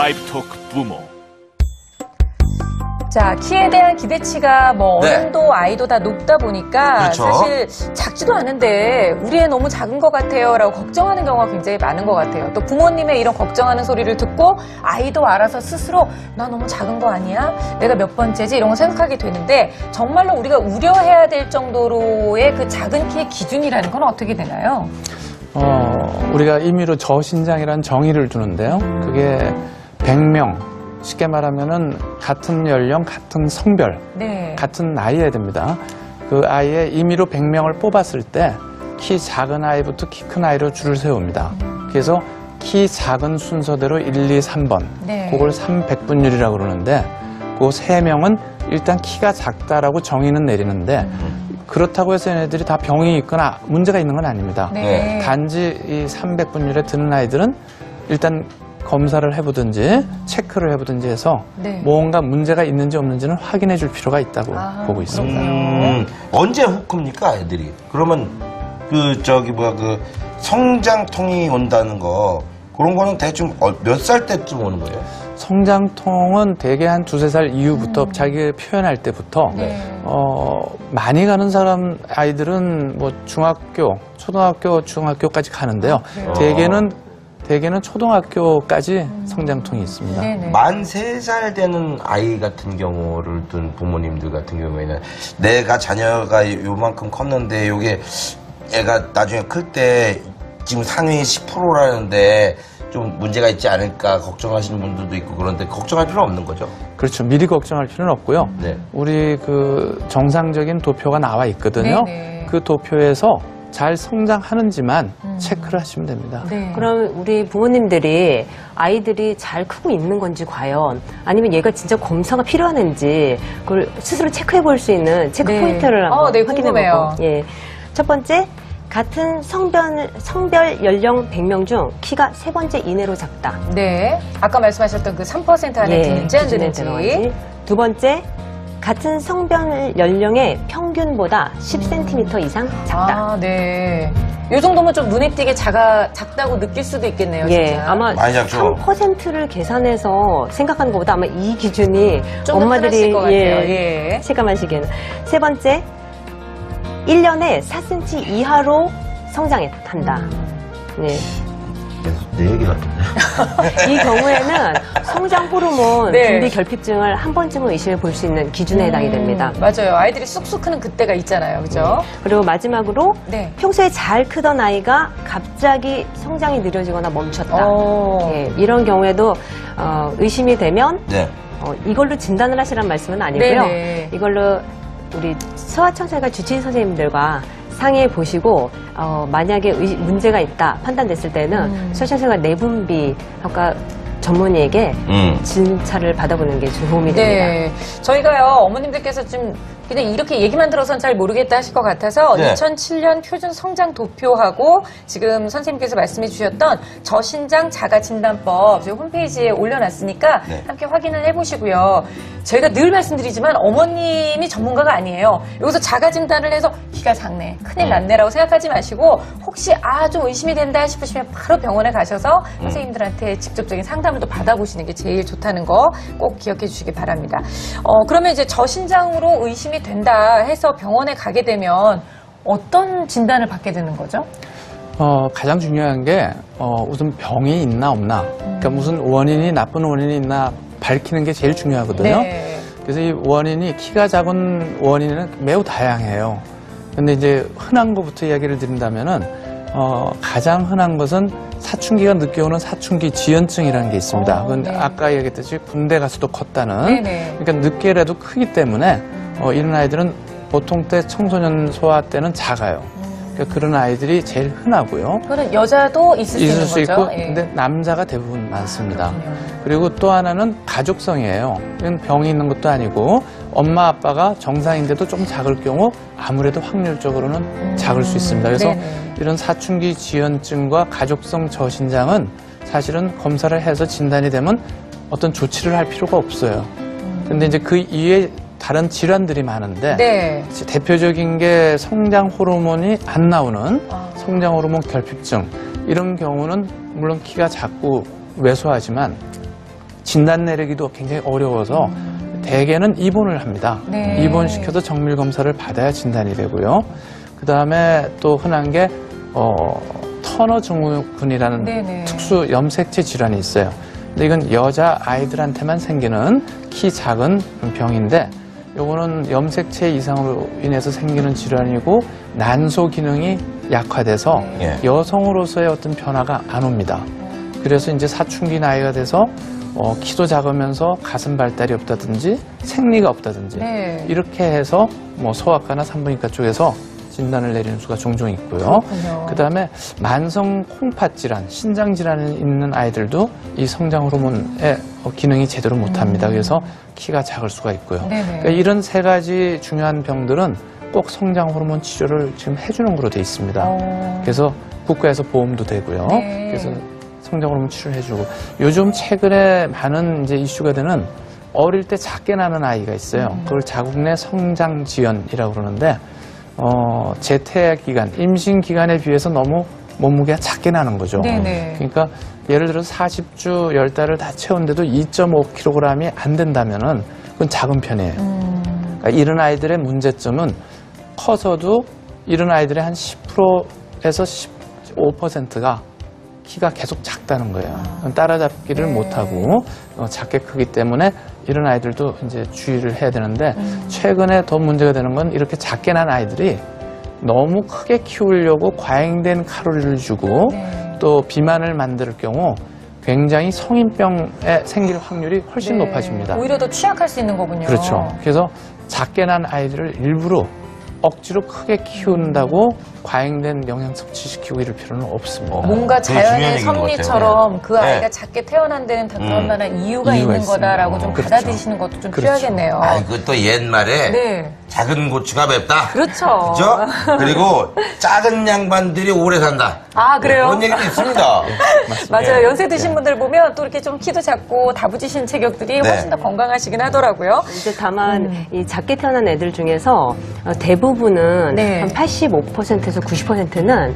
라이브토크 부모. 자, 키에 대한 기대치가 뭐 네. 어른도 아이도 다 높다 보니까 그렇죠. 사실 작지도 않은데 우리 애 너무 작은 것 같아요 라고 걱정하는 경우가 굉장히 많은 것 같아요. 또 부모님의 이런 걱정하는 소리를 듣고 아이도 알아서 스스로 나 너무 작은 거 아니야? 내가 몇 번째지? 이런 거 생각하게 되는데 정말로 우리가 우려해야 될 정도로의 그 작은 키의 기준이라는 건 어떻게 되나요? 우리가 임의로 저신장이라는 정의를 두는데요. 그게 100명, 쉽게 말하면은 같은 연령, 같은 성별, 네. 같은 나이여야 됩니다. 그 아이의 임의로 100명을 뽑았을 때 키 작은 아이부터 키 큰 아이로 줄을 세웁니다. 그래서 키 작은 순서대로 1, 2, 3번, 네. 그걸 300분율이라고 그러는데 그 3명은 일단 키가 작다라고 정의는 내리는데 그렇다고 해서 얘네들이 다 병이 있거나 문제가 있는 건 아닙니다. 네. 단지 이 300분율에 드는 아이들은 일단 검사를 해보든지 체크를 해보든지 해서 네. 뭔가 문제가 있는지 없는지는 확인해 줄 필요가 있다고 보고 있습니다. 언제 혹합니까, 애들이? 그러면 그 성장통이 온다는 거 그런 거는 대충 몇 살 때쯤 오는 거예요? 성장통은 대개 한 2~3살 이후부터 자기 표현할 때부터 네. 많이 가는 사람 아이들은 뭐 중학교, 초등학교, 중학교까지 가는데요. 대개는 초등학교까지 성장통이 있습니다. 네네. 만 3살 되는 아이 같은 경우를 둔 부모님들 같은 경우에는 내가 자녀가 요만큼 컸는데 요게 애가 나중에 클 때 지금 상위 10%라는데 좀 문제가 있지 않을까 걱정하시는 분들도 있고 그런데 걱정할 필요는 없는 거죠? 그렇죠. 미리 걱정할 필요는 없고요. 네. 우리 그 정상적인 도표가 나와 있거든요. 네네. 그 도표에서 잘 성장하는지만 체크를 하시면 됩니다. 네. 그럼 우리 부모님들이 아이들이 잘 크고 있는 건지 과연 아니면 얘가 진짜 검사가 필요하는지 그걸 스스로 체크해 볼 수 있는 체크 네. 포인트를 한번 네, 확인해 궁금해요. 보고. 예. 첫 번째, 같은 성별 연령 100명 중 키가 3번째 이내로 작다. 네. 아까 말씀하셨던 그 3% 안에 드는지 안 기준에 드는지. 들어가지. 두 번째, 같은 성별 연령의 평균보다 10cm 이상 작다. 아, 네. 이 정도면 좀 눈에 띄게 작다고 느낄 수도 있겠네요. 예, 진짜. 아마 많이 작죠? 3%를 계산해서 생각하는 것보다 아마 이 기준이 좀 엄마들이 것 같아요. 예. 체감하시기에는. 세 번째, 1년에 4cm 이하로 성장한다. 네. 내 얘기 같은데. 이 경우에는 성장 호르몬 네. 분비 결핍증을 한 번쯤은 의심해 볼 수 있는 기준에 해당이 됩니다. 맞아요. 아이들이 쑥쑥 크는 그때가 있잖아요. 그죠? 그리고 마지막으로 네. 평소에 잘 크던 아이가 갑자기 성장이 느려지거나 멈췄다. 예, 이런 경우에도 의심이 되면 네. 이걸로 진단을 하시란 말씀은 아니고요. 네네. 이걸로 우리 소아청소년과 주치의 선생님들과 상의해 보시고 만약에 문제가 있다 판단됐을 때는 소아청소년과 내분비학과 전문의에게 진찰을 받아보는 게 도움이 됩니다. 네. 저희가요, 어머님들께서 좀 그냥 이렇게 얘기만 들어서는 잘 모르겠다 하실 것 같아서 네. 2007년 표준 성장 도표하고 지금 선생님께서 말씀해 주셨던 저신장 자가 진단법 저희 홈페이지에 올려놨으니까 네. 함께 확인을 해보시고요. 저희가 늘 말씀드리지만 어머님이 전문가가 아니에요. 여기서 자가 진단을 해서 키가 작네, 큰일 났네라고 생각하지 마시고 혹시 좀 의심이 된다 싶으시면 바로 병원에 가셔서 선생님들한테 직접적인 상담을 또 받아보시는 게 제일 좋다는 거 꼭 기억해 주시기 바랍니다. 그러면 이제 저신장으로 의심이 된다 해서 병원에 가게 되면 어떤 진단을 받게 되는 거죠? 가장 중요한 게 우선 병이 있나 없나, 그러니까 무슨 원인이 나쁜 원인이 있나 밝히는 게 제일 중요하거든요. 네. 그래서 이 원인이 키가 작은 원인은 매우 다양해요. 근데 이제 흔한 것부터 이야기를 드린다면은 가장 흔한 것은 사춘기가 늦게 오는 사춘기 지연증이라는 게 있습니다. 그건 네. 아까 얘기했듯이 군대 가서도 컸다는. 네네. 그러니까 늦게라도 크기 때문에 이런 아이들은 보통 때 청소년 소아 때는 작아요. 그러니까 그런 아이들이 제일 흔하고요. 그거는 여자도 있을 수 있는 있을 수 거죠? 있고, 예. 근데 남자가 대부분 많습니다. 그렇군요. 그리고 또 하나는 가족성이에요. 이건 병이 있는 것도 아니고 엄마 아빠가 정상인데도 좀 작을 경우 아무래도 확률적으로는 작을 수 있습니다. 그래서 네네. 이런 사춘기 지연증과 가족성 저신장은 사실은 검사를 해서 진단이 되면 어떤 조치를 할 필요가 없어요. 근데 이제 그 이외에 다른 질환들이 많은데 네. 대표적인 게 성장 호르몬이 안 나오는 성장 호르몬 결핍증, 이런 경우는 물론 키가 작고 왜소하지만 진단 내리기도 굉장히 어려워서 대개는 입원을 합니다. 네. 입원시켜서 정밀 검사를 받아야 진단이 되고요. 그 다음에 또 흔한 게 터너 증후군이라는 네네. 특수 염색체 질환이 있어요. 근데 이건 여자 아이들한테만 생기는 키 작은 병인데 요거는 염색체 이상으로 인해서 생기는 질환이고 난소 기능이 약화돼서 네. 여성으로서의 어떤 변화가 안 옵니다. 그래서 이제 사춘기 나이가 돼서 키도 작으면서 가슴 발달이 없다든지 생리가 없다든지 네. 이렇게 해서 뭐 소아과나 산부인과 쪽에서 진단을 내리는 수가 종종 있고요. 그렇군요. 그다음에 만성 콩팥 질환, 신장 질환이 있는 아이들도 이 성장 호르몬의 기능이 제대로 못합니다. 그래서 키가 작을 수가 있고요. 네네. 그러니까 이런 세 가지 중요한 병들은 꼭 성장 호르몬 치료를 지금 해주는 거로 돼 있습니다. 그래서 국가에서 보험도 되고요. 네. 그래서 성장 호르몬 치료를 해주고 요즘 최근에 많은 이제 이슈가 되는 어릴 때 작게 나는 아이가 있어요. 그걸 자궁 내 성장 지연이라고 그러는데 재태 기간, 임신 기간에 비해서 너무 몸무게가 작게 나는 거죠. 네네. 그러니까 예를 들어서 40주 10달을 다 채웠는데도 2.5kg이 안 된다면은 그건 작은 편이에요. 그러니까 이런 아이들의 문제점은 커서도 이런 아이들의 한 10%에서 15%가 키가 계속 작다는 거예요. 따라잡기를 네. 못하고 작게 크기 때문에 이런 아이들도 이제 주의를 해야 되는데 최근에 더 문제가 되는 건 이렇게 작게 난 아이들이 너무 크게 키우려고 과잉된 칼로리를 주고 네. 또 비만을 만들 경우 굉장히 성인병에 생길 확률이 훨씬 네. 높아집니다. 오히려 더 취약할 수 있는 거군요. 그렇죠. 그래서 작게 난 아이들을 일부러 억지로 크게 키운다고 과잉된 영양 섭취시키고 이럴 필요는 없습니다. 뭔가 되게 중요한 자연의 얘기인 것 같아요. 섭리처럼 그 네. 아이가 작게 태어난 데는 다 그럴 만한 이유가 있는 있습니다. 거다라고 좀 그렇죠. 받아들이시는 것도 좀 그렇죠. 필요하겠네요. 아, 그것도 옛말에 네. 작은 고추가 맵다. 그렇죠. 그죠? 그리고 작은 양반들이 오래 산다. 아, 그래요? 그런 얘기도 있습니다. 맞아요. 예. 연세 드신 분들 보면 또 이렇게 좀 키도 작고 다부지신 체격들이 네. 훨씬 더 건강하시긴 하더라고요. 이제 다만 이 작게 태어난 애들 중에서 대부분은 네. 한 85%에서 90%는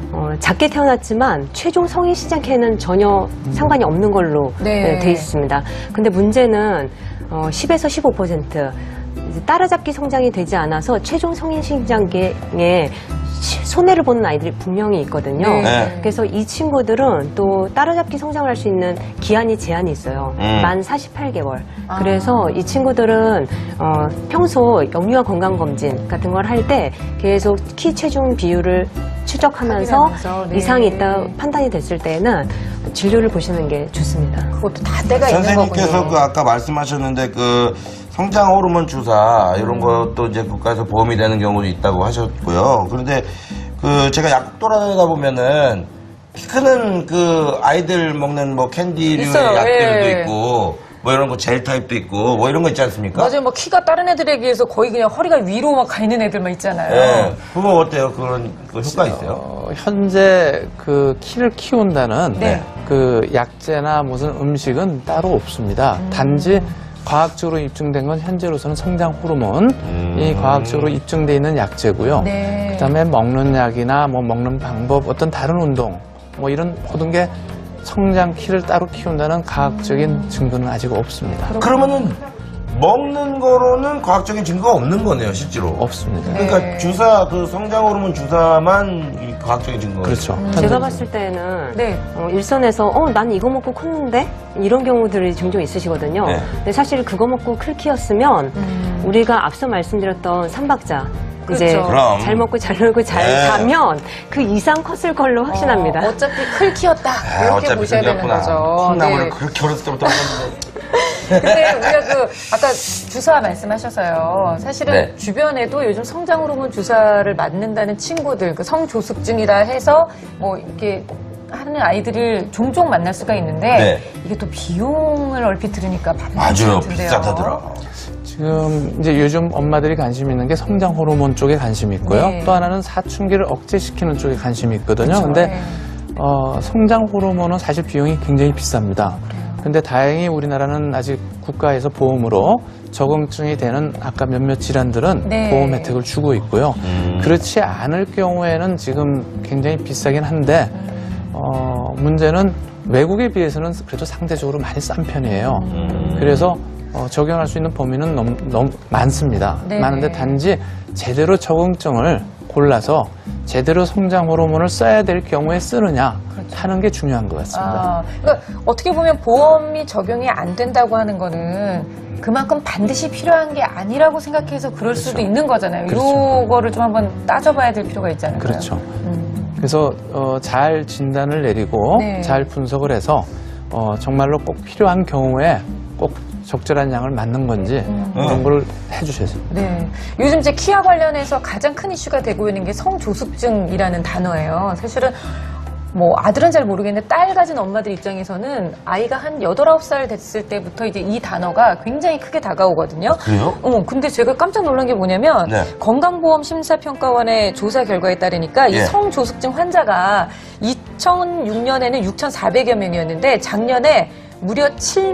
작게 태어났지만 최종 성인 시장케는 전혀 상관이 없는 걸로 네. 돼 있습니다. 근데 문제는 10에서 15% 이제 따라잡기 성장이 되지 않아서 최종 성인 신장계에 손해를 보는 아이들이 분명히 있거든요. 네. 그래서 이 친구들은 또 따라잡기 성장을 할 수 있는 기한이 제한이 있어요. 만 48개월. 그래서 이 친구들은 평소 영유아 건강검진 같은 걸 할 때 계속 키 체중 비율을 추적하면서 확인하면서, 네. 이상이 있다 판단이 됐을 때는 진료를 보시는 게 좋습니다. 그것도 다 때가 있는 선생님께서 거군요. 그 아까 말씀하셨는데 그 성장 호르몬 주사 이런 것도 이제 국가에서 보험이 되는 경우도 있다고 하셨고요. 그런데 그 제가 약국 돌아다니다 보면은 키 크는 그 아이들 먹는 뭐 캔디류의 있어요. 약들도 예. 있고 뭐 이런 거 젤 타입도 있고 뭐 이런 거 있지 않습니까? 맞아요. 뭐 키가 다른 애들에 비해서 거의 그냥 허리가 위로 막 가 있는 애들만 있잖아요. 예. 그거 어때요? 그런 그 효과 있어요? 현재 그 키를 키운다는 네. 그 약제나 무슨 음식은 따로 없습니다. 단지 과학적으로 입증된 건 현재로서는 성장 호르몬이 과학적으로 입증돼 있는 약제고요. 네. 그다음에 먹는 약이나 뭐 먹는 방법, 어떤 다른 운동, 뭐 이런 모든 게 성장 키를 따로 키운다는 과학적인 증거는 아직 없습니다. 그러면은 먹는 거로는 과학적인 증거가 없는 거네요, 실제로. 없습니다. 그러니까 네. 주사 그 성장 호르몬 주사만 이 과학적인 증거가 그렇죠. 제가 봤을 때는 네. 일선에서 난 이거 먹고 컸는데 이런 경우들이 종종 있으시거든요. 네. 근데 사실 그거 먹고 클 키였으면 우리가 앞서 말씀드렸던 삼박자 이제 그렇죠. 그럼. 잘 먹고 잘 놀고 잘 네. 자면 그 이상 컸을 걸로 확신합니다. 어차피 클 키였다. 이렇게 어차피 보셔야 되는 생겼구나. 거죠. 콩나물을 네. 그렇게 어렸을 때부터 먹었는데. 근데 우리가 그 아까 주사 말씀하셔서요. 사실은 네. 주변에도 요즘 성장 호르몬 주사를 맞는다는 친구들, 그 성조숙증이라 해서 뭐 이렇게 하는 아이들을 종종 만날 수가 있는데 네. 이게 또 비용을 얼핏 들으니까 만만치 맞아요. 않던데요. 비싸다더라. 지금 이제 요즘 엄마들이 관심 있는 게 성장 호르몬 쪽에 관심이 있고요. 네. 또 하나는 사춘기를 억제시키는 쪽에 관심이 있거든요. 그렇죠. 근데 네. 성장 호르몬은 사실 비용이 굉장히 비쌉니다. 근데 다행히 우리나라는 아직 국가에서 보험으로 적응증이 되는 아까 몇몇 질환들은 네. 보험 혜택을 주고 있고요. 그렇지 않을 경우에는 지금 굉장히 비싸긴 한데 문제는 외국에 비해서는 그래도 상대적으로 많이 싼 편이에요. 그래서 적용할 수 있는 범위는 너무 많습니다. 네. 많은데 단지 제대로 적응증을 골라서 제대로 성장 호르몬을 써야 될 경우에 쓰느냐 하는 게 중요한 것 같습니다. 그러니까 어떻게 보면 보험이 적용이 안 된다고 하는 거는 그만큼 반드시 필요한 게 아니라고 생각해서 그럴 수도 있는 거잖아요. 그렇죠. 이거를 좀 한번 따져봐야 될 필요가 있잖아요. 그렇죠. 그래서 잘 진단을 내리고 네. 잘 분석을 해서 정말로 꼭 필요한 경우에 꼭 적절한 양을 맞는 건지 그런 걸 해주셔야죠. 네. 요즘 이제 키아 관련해서 가장 큰 이슈가 되고 있는 게 성조숙증이라는 단어예요. 사실은 뭐 아들은 잘 모르겠는데 딸 가진 엄마들 입장에서는 아이가 한 8, 9살 됐을 때부터 이제 이 단어가 굉장히 크게 다가오거든요. 그래요? 근데 제가 깜짝 놀란 게 뭐냐면 네. 건강보험심사평가원의 조사 결과에 따르니까 이 예. 성조숙증 환자가 2006년에는 6,400여 명이었는데 작년에 무려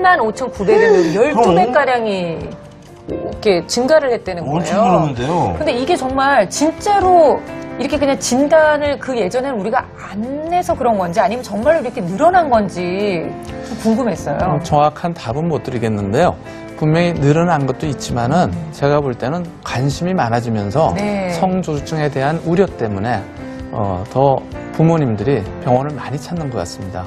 75,900여 명, 12배가량이 이렇게 증가를 했다는 거예요. 엄청 그러는데요. 근데 이게 정말 진짜로 이렇게 그냥 진단을 그 예전에는 우리가 안 해서 그런 건지 아니면 정말로 이렇게 늘어난 건지 좀 궁금했어요. 정확한 답은 못 드리겠는데요. 분명히 늘어난 것도 있지만은 제가 볼 때는 관심이 많아지면서 네. 성조숙증에 대한 우려 때문에 더 부모님들이 병원을 많이 찾는 것 같습니다.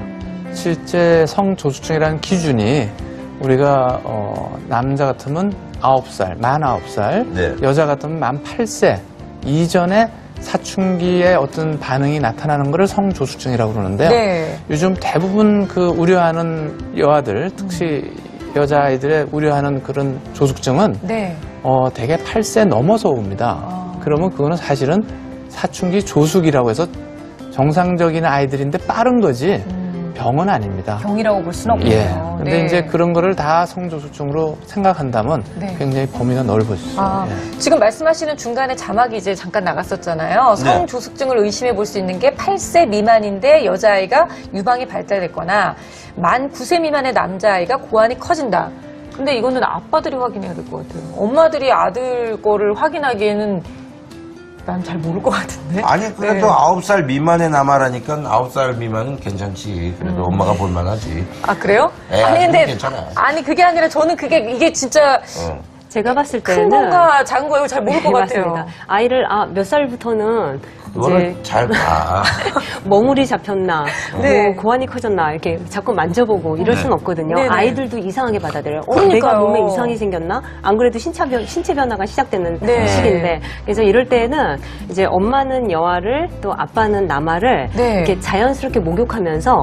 실제 성조숙증이라는 기준이 우리가 남자 같으면 9살, 만 9살, 네. 여자 같으면 만 8세 이전에 사춘기에 어떤 반응이 나타나는 것을 성조숙증이라고 그러는데요. 네. 요즘 대부분 그 우려하는 여아들, 특히 여자아이들의 우려하는 그런 조숙증은 네. 대개 8세 넘어서 옵니다. 그러면 그거는 사실은 사춘기 조숙이라고 해서 정상적인 아이들인데 빠른 거지 병은 아닙니다. 병이라고 볼 수는 없군요. 예. 근데 네. 이제 그런 거를 다 성조숙증으로 생각한다면 네. 굉장히 범위가 넓어지죠. 예. 지금 말씀하시는 중간에 자막이 이제 잠깐 나갔었잖아요. 네. 성조숙증을 의심해 볼 수 있는 게 8세 미만인데 여자아이가 유방이 발달됐거나 만 9세 미만의 남자아이가 고환이 커진다. 근데 이거는 아빠들이 확인해야 될 것 같아요. 엄마들이 아들 거를 확인하기에는 난 잘 모를 것 같은데. 아니 그래도 네. 9살 미만의 남아라니까 9살 미만은 괜찮지. 그래도 엄마가 볼만하지. 아, 그래요? 네, 아직은 괜찮아요. 아니, 그게 아니라 저는 이게 진짜 제가 봤을 큰 때는 건가 작은 거예요? 잘 모를 것 네, 같아요. 맞습니다. 아이를 몇 살부터는 그거는 이제 잘 봐. 머물이 잡혔나, 네. 뭐 고환이 커졌나 이렇게 자꾸 만져보고 이럴 수는 없거든요. 네네. 아이들도 이상하게 받아들여요. 그러니까요. 내가 몸에 이상이 생겼나? 안 그래도 신체 변화가 시작되는 네. 시기인데, 그래서 이럴 때는 이제 엄마는 여아를 또 아빠는 남아를 네. 이렇게 자연스럽게 목욕하면서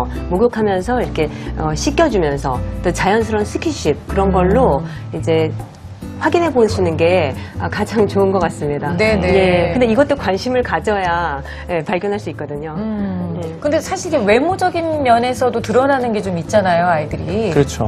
이렇게 씻겨주면서 또 자연스러운 스킨십 그런 걸로 이제 확인해 보시는 게 가장 좋은 것 같습니다. 네네. 예. 근데 이것도 관심을 가져야 발견할 수 있거든요. 예. 근데 사실 이게 외모적인 면에서도 드러나는 게 좀 있잖아요, 아이들이. 그렇죠.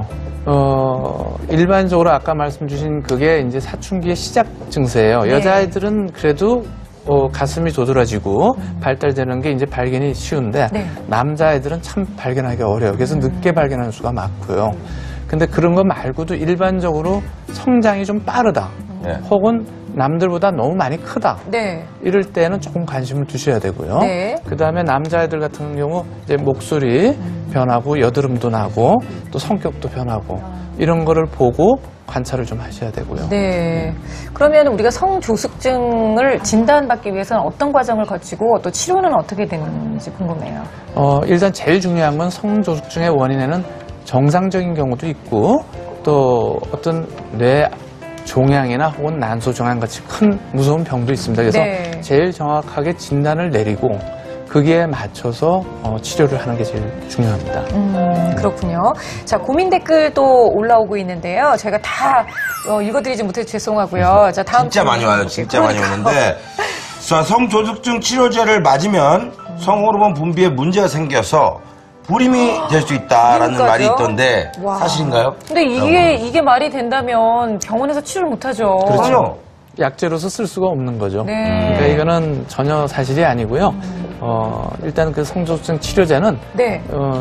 일반적으로 아까 말씀 주신 그게 이제 사춘기의 시작 증세예요. 네. 여자아이들은 그래도 가슴이 도드라지고 발달되는 게 이제 발견이 쉬운데 네. 남자아이들은 참 발견하기 어려워요. 그래서 늦게 발견하는 수가 많고요. 근데 그런 거 말고도 일반적으로 성장이 좀 빠르다. 네. 혹은 남들보다 너무 많이 크다. 네. 이럴 때는 조금 관심을 두셔야 되고요. 네. 그 다음에 남자애들 같은 경우 이제 목소리 변하고 여드름도 나고 또 성격도 변하고 이런 거를 보고 관찰을 좀 하셔야 되고요. 네. 그러면 우리가 성조숙증을 진단받기 위해서는 어떤 과정을 거치고 또 치료는 어떻게 되는지 궁금해요. 일단 제일 중요한 건 성조숙증의 원인에는 정상적인 경우도 있고 또 어떤 뇌 종양이나 혹은 난소종양 같이 큰 무서운 병도 있습니다. 그래서 네. 제일 정확하게 진단을 내리고 거기에 맞춰서 치료를 하는 게 제일 중요합니다. 그렇군요. 자, 고민 댓글도 올라오고 있는데요. 제가 다 읽어드리지 못해서 죄송하고요. 자, 다음 진짜 많이 와요. 진짜 많이 오는데 자, 성조숙증 치료제를 맞으면 성호르몬 분비에 문제가 생겨서 불임이 될 수 있다라는 불임까지요? 말이 있던데 와. 사실인가요? 근데 이게 말이 된다면 병원에서 치료를 못하죠. 그렇죠. 약제로서 쓸 수가 없는 거죠. 네. 그러니까 이거는 전혀 사실이 아니고요. 일단 그 성조숙증 치료제는 네.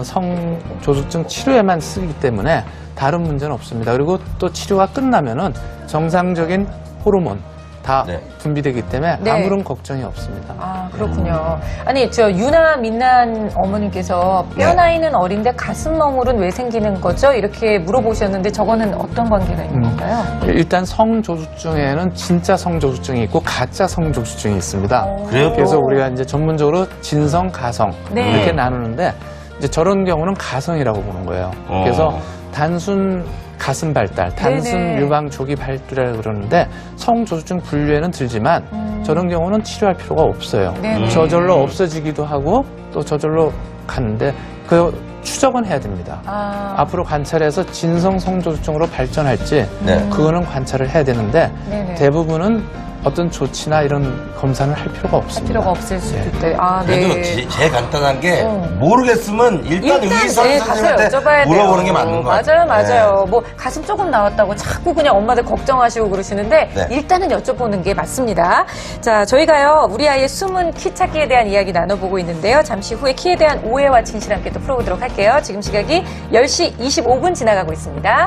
성조숙증 치료에만 쓰기 때문에 다른 문제는 없습니다. 그리고 또 치료가 끝나면은 정상적인 호르몬, 다 네. 분비되기 때문에 네. 아무런 걱정이 없습니다. 아, 그렇군요. 아니, 저 유나 민난 어머님께서 뼈 네. 나이는 어린데 가슴 너물은 왜 생기는 거죠? 이렇게 물어보셨는데 저거는 어떤 관계가 있는 건가요? 일단 성조숙증에는 진짜 성조숙증이 있고 가짜 성조숙증이 있습니다. 그래요? 그래서 우리가 이제 전문적으로 진성, 가성 네. 이렇게 나누는데 이제 저런 경우는 가성이라고 보는 거예요. 그래서 단순 가슴 발달, 단순 네네. 유방 조기 발달이라고 그러는데 성조숙증 분류에는 들지만 저런 경우는 치료할 필요가 없어요. 네네. 저절로 없어지기도 하고 또 저절로 가는데 그 추적은 해야 됩니다. 아, 앞으로 관찰해서 진성 성조숙증으로 발전할지 네. 그거는 관찰을 해야 되는데 네네. 대부분은 어떤 조치나 이런 검사는 할 필요가 할 없습니다. 필요가 없을 수도 네. 있다. 아, 그래도 네. 제일 간단한 게 어. 모르겠으면 일단 의사 네, 가서 선생님한테 여쭤봐야 물어보는 돼요. 게 맞는 거 같아요. 맞아요, 맞아요. 뭐 가슴 조금 나왔다고 자꾸 그냥 엄마들 걱정하시고 그러시는데 네. 일단은 여쭤보는 게 맞습니다. 자, 저희가요 우리 아이의 숨은 키 찾기에 대한 이야기 나눠보고 있는데요. 잠시 후에 키에 대한 오해와 진실 함께 또 풀어보도록 할게요. 지금 시각이 10시 25분 지나가고 있습니다.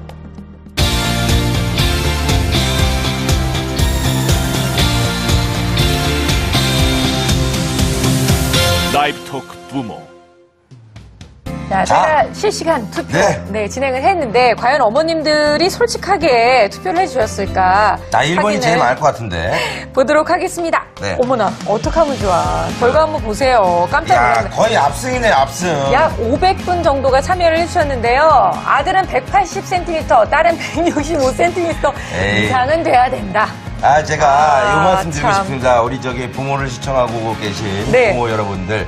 라이브 토크 부모. 자, 제가 실시간 투표 네. 진행을 했는데 과연 어머님들이 솔직하게 투표를 해주셨을까 나 1번이 확인을 제일 많을 것 같은데. 보도록 하겠습니다. 네. 어머나, 어떡하면 좋아. 결과 한번 보세요. 깜짝 야, 놀랐네. 거의 압승이네, 압승. 약 500분 정도가 참여를 해주셨는데요. 아들은 180cm, 딸은 165cm 에이. 이상은 돼야 된다. 아, 제가 아, 요 말씀 드리고 참. 싶습니다. 우리 저기 부모를 시청하고 계신 네. 부모 여러분들.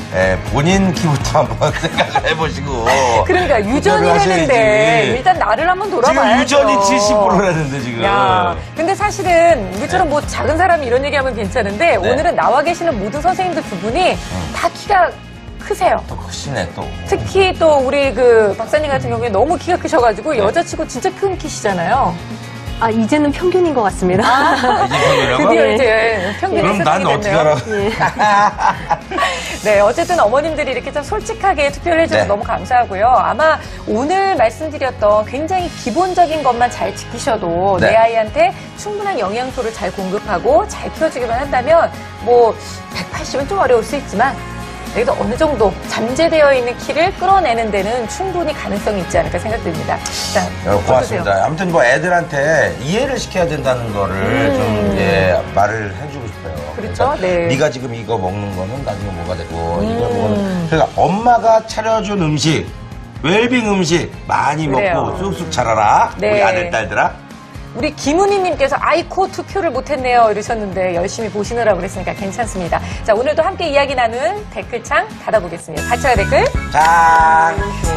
본인 키부터 한번 생각을 해보시고. 그러니까 유전이 투표를 했는데 하셔야지. 일단 나를 한번 지금 돌아봐야죠. 유전이 70%라는데 지금. 야, 근데 사실은 우리처럼 뭐 작은 사람이 이런 얘기하면 괜찮은데 네. 오늘은 나와 계시는 모든 선생님들 두 분이 다 키가 크세요. 또 크시네, 또. 특히 또 우리 그 박사님 같은 경우에 너무 키가 크셔가지고 여자치고 진짜 큰 키시잖아요. 아, 이제는 평균인 것 같습니다. 이제 평균이라고? 드디어 네. 이제 평균의 그럼 난 수준이 어떻게 됐네요. 알아? 네, 어쨌든 어머님들이 이렇게 좀 솔직하게 투표를 해주셔서 네. 너무 감사하고요. 아마 오늘 말씀드렸던 굉장히 기본적인 것만 잘 지키셔도 네. 내 아이한테 충분한 영양소를 잘 공급하고 잘 키워주기만 한다면 뭐 180은 좀 어려울 수 있지만 그래도 어느 정도 잠재되어 있는 키를 끌어내는 데는 충분히 가능성이 있지 않을까 생각됩니다. 자, 고맙습니다. 아무튼 뭐 애들한테 이해를 시켜야 된다는 거를 좀 말을 해주고 싶어요. 그렇죠? 그러니까 네. 네가 지금 이거 먹는 거는 나중에 뭐가 되고 이거 먹는 그러니까 엄마가 차려준 음식 웰빙 음식 많이 그래요. 먹고 쑥쑥 자라라. 네. 우리 아들 딸들아. 우리 김은희님께서 아이코 투표를 못했네요 이러셨는데 열심히 보시느라고 그랬으니까 괜찮습니다. 자, 오늘도 함께 이야기 나눈 댓글창 닫아보겠습니다. 가짜 댓글. 자.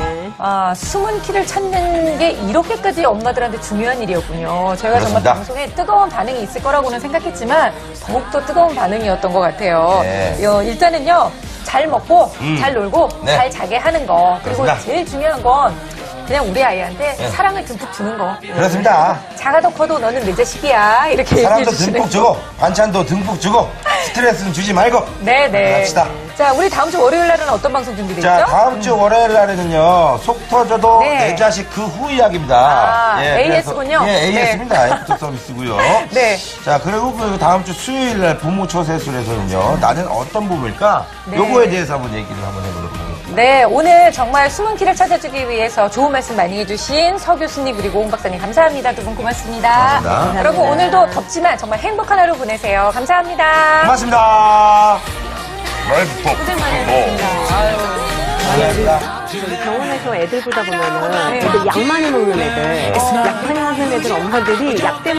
아, 숨은 키를 찾는 게 이렇게까지 엄마들한테 중요한 일이었군요. 저희가 정말 그렇습니다. 방송에 뜨거운 반응이 있을 거라고는 생각했지만 더욱더 뜨거운 반응이었던 것 같아요. 네. 일단은요, 잘 먹고, 잘 놀고, 네. 잘 자게 하는 거. 그리고 그렇습니다. 제일 중요한 건 그냥 우리 아이한테 네. 사랑을 듬뿍 주는 거. 그렇습니다. 작아도 커도 너는 내 자식이야. 이렇게 얘기해 사랑도 주시는 듬뿍 주고 반찬도 듬뿍 주고 스트레스는 주지 말고. 네네. 합시다. 자, 우리 다음 주 월요일 날은 어떤 방송 준비되어 있죠? 자, 다음 주 월요일 날에는요, 속 터져도 네. 내 자식 그 후 이야기입니다. 아, 그래서- AS 군요? 예, 네. AS입니다. 애프터 서비스고요. 네. 자, 그리고 그 다음 주 수요일 날 부모 초세술에서는요, 나는 어떤 부모일까? 네. 요거에 대해서 한번 얘기를 한번 해보도록 하겠습니다. 네, 오늘 정말 숨은 키를 찾아주기 위해서 좋은 말씀 많이 해주신 서 교수님 그리고 홍 박사님 감사합니다. 두 분 고맙습니다. 고맙습니다. 여러분 오늘도 덥지만 정말 행복한 하루 보내세요. 감사합니다. 고맙습니다. 라이프 톡. 고생 많이 하셨습니다. 감사합니다. 저기 병원에서 애들 보다 보면은 네. 애들 약 많이 먹는 애들, 약 많이 먹는 애들 엄마들이 약 때문에